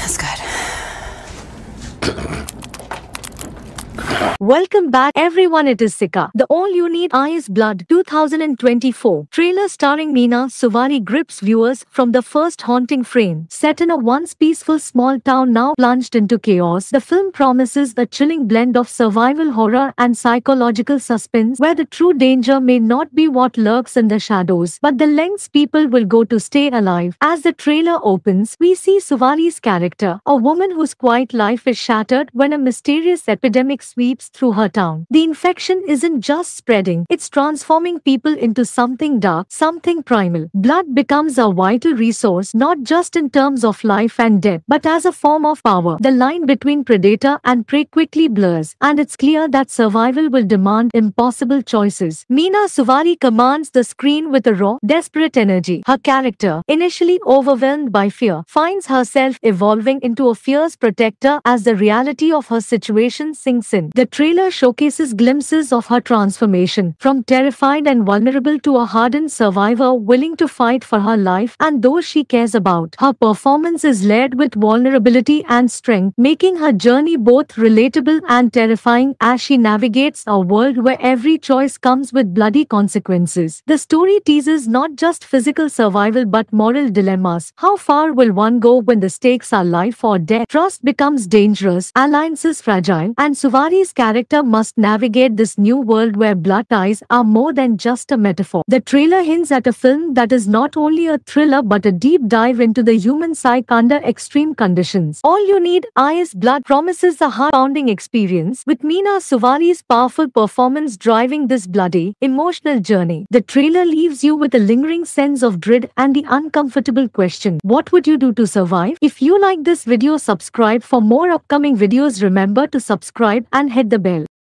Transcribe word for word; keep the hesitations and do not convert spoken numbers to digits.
That's good. Welcome back everyone, it is Sika. The All You Need Is Blood two thousand twenty-four trailer starring Meena Suvari grips viewers from the first haunting frame. Set in a once peaceful small town now plunged into chaos, the film promises a chilling blend of survival horror and psychological suspense where the true danger may not be what lurks in the shadows, but the lengths people will go to stay alive. As the trailer opens, we see Suvari's character, a woman whose quiet life is shattered when a mysterious epidemic sweeps through her town. The infection isn't just spreading, it's transforming people into something dark, something primal. Blood becomes a vital resource not just in terms of life and death, but as a form of power. The line between predator and prey quickly blurs, and it's clear that survival will demand impossible choices. Meena Suvari commands the screen with a raw, desperate energy. Her character, initially overwhelmed by fear, finds herself evolving into a fierce protector as the reality of her situation sinks in. The trailer showcases glimpses of her transformation, from terrified and vulnerable to a hardened survivor willing to fight for her life and those she cares about. Her performance is layered with vulnerability and strength, making her journey both relatable and terrifying as she navigates a world where every choice comes with bloody consequences. The story teases not just physical survival but moral dilemmas. How far will one go when the stakes are life or death? Trust becomes dangerous, alliances fragile, and Suvari's character must navigate this new world where blood ties are more than just a metaphor. The trailer hints at a film that is not only a thriller but a deep dive into the human psyche under extreme conditions. All You Need Is Blood promises a heart-pounding experience, with Meena Suvari's powerful performance driving this bloody, emotional journey. The trailer leaves you with a lingering sense of dread and the uncomfortable question, what would you do to survive? If you like this video, subscribe for more upcoming videos. Remember to subscribe and hit the bell.